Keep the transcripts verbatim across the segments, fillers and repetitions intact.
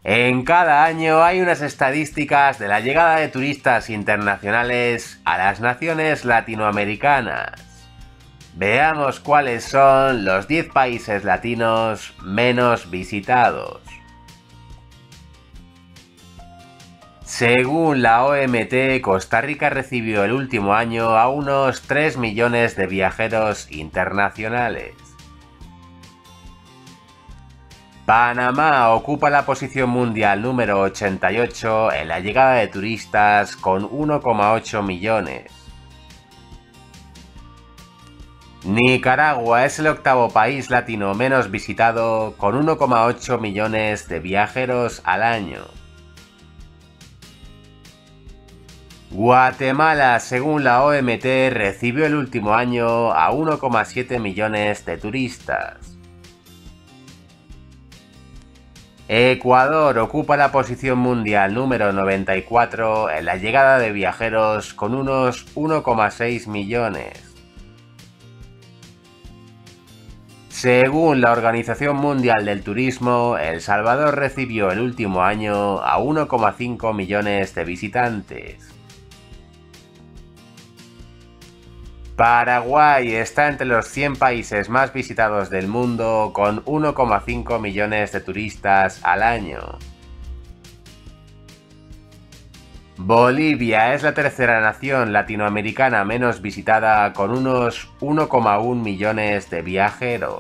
En cada año hay unas estadísticas de la llegada de turistas internacionales a las naciones latinoamericanas. Veamos cuáles son los diez países latinos menos visitados. Según la O M T, Costa Rica recibió el último año a unos tres millones de viajeros internacionales. Panamá ocupa la posición mundial número ochenta y ocho en la llegada de turistas con uno coma ocho millones. Nicaragua es el octavo país latino menos visitado con uno coma ocho millones de viajeros al año. Guatemala, según la O M T, recibió el último año a uno coma siete millones de turistas. Ecuador ocupa la posición mundial número noventa y cuatro en la llegada de viajeros con unos uno coma seis millones. Según la Organización Mundial del Turismo, El Salvador recibió el último año a uno coma cinco millones de visitantes. Paraguay está entre los cien países más visitados del mundo con uno coma cinco millones de turistas al año. Bolivia es la tercera nación latinoamericana menos visitada con unos uno coma uno millones de viajeros.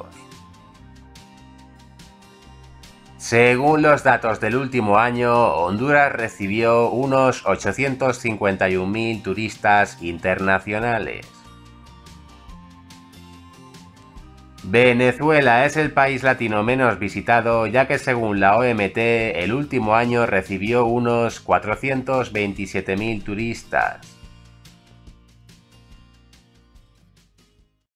Según los datos del último año, Honduras recibió unos ochocientos cincuenta y un mil turistas internacionales. Venezuela es el país latino menos visitado, ya que según la O M T, el último año recibió unos cuatrocientos veintisiete mil turistas.